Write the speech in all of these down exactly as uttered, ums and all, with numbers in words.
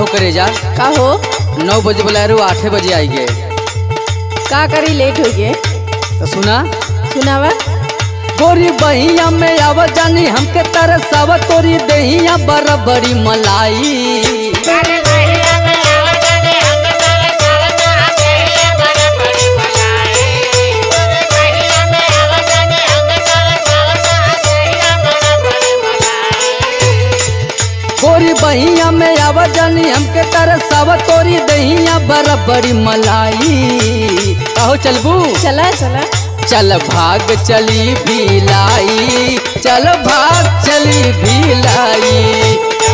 करे जा का हो नौ बजे बुलाए रो आठ बजे आई गे का करी लेट हो गए तो सुना सुनावा। गोरी बहिया में आव जानी हमके तरसाव तोरी दहिया बराबरी मलाई गोरी बहिया में आव जानी हमके तरसाव तोरी दहिया बराबरी मलाई कहो चलबू चला चला चल भाग चली भिलाई चल भाग चली भिलाई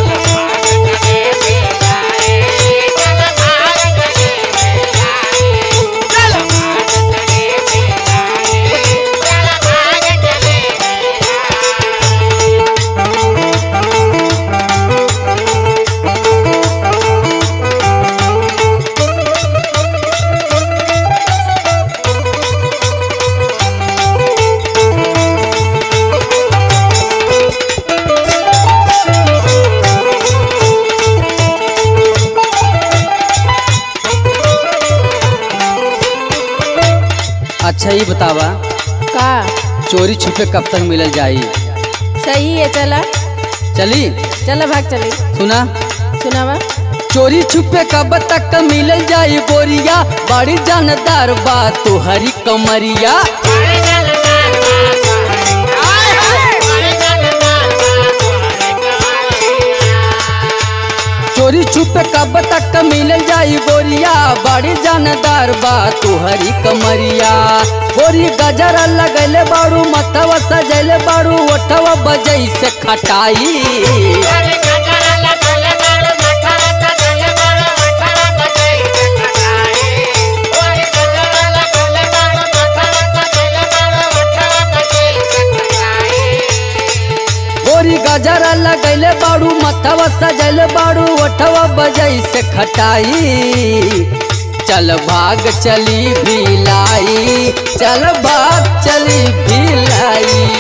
अच्छा ये बतावा का चोरी छुपे कब तक मिलल जाई। सही है चला चली चला भाग चली सुना सुनावा। चोरी छुपे कब तक मिलल जाई गोरिया बड़ी जानदार बात तो हरी कमरिया चोरी छुपे कब तक मिलल जाई गोरिया बड़ी जानदार बात तू हरी कमरिया गोरी गजरा लगैले बारू मथवा सजैले बारू ओठवा बजई से खटाई गोरी गजरा लगैले बारू मथवा सजैले बारू ओठवा बजई से खटाई चल भाग चली भिलाई चल भाग चली भिलाई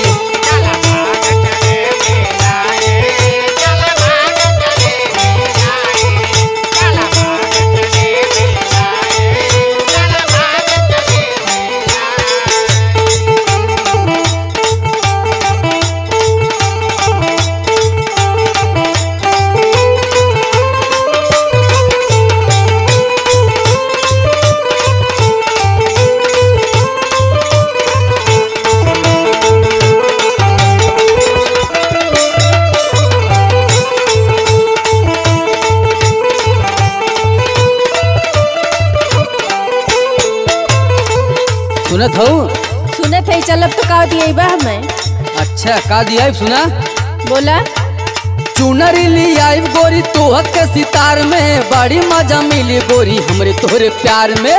सुनत हो सुने थे चलब तो का दिए बा मैं। अच्छा का दिया सुना बोला चुनरी ली आई गोरी तोह के सितार में बड़ी मजा मिली गोरी हमरे तोहरे प्यार में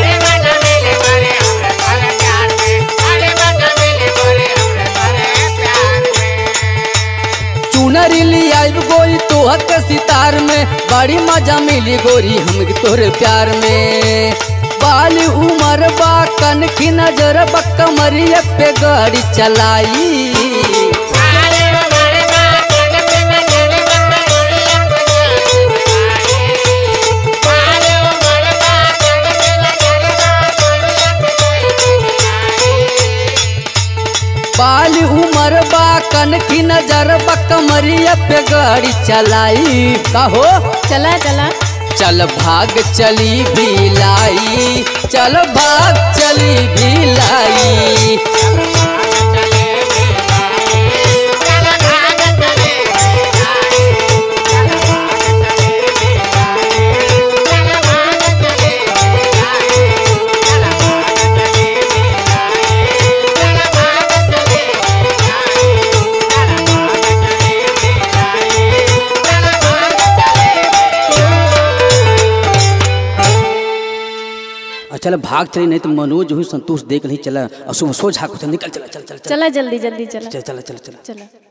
चुनरी ली आई गोरी तोह के सितार में बड़ी मजा मिली गोरी हमरे तोहरे प्यार में बाली उमर बा कन की नजर बा कमरिया पे गाड़ी चलाई बाली उमर बा कन की नजर बा कमरिया पे गाड़ी चलाई कहो चला चला चल भाग चली भिलाई चल भाग चली भिलाई चल भाग चली नहीं तो मनोज हुई संतोष देख नहीं चला अशुभ सोझा निकल चला चल चल चला जल्दी जल्दी चला चल चला चल चला चला।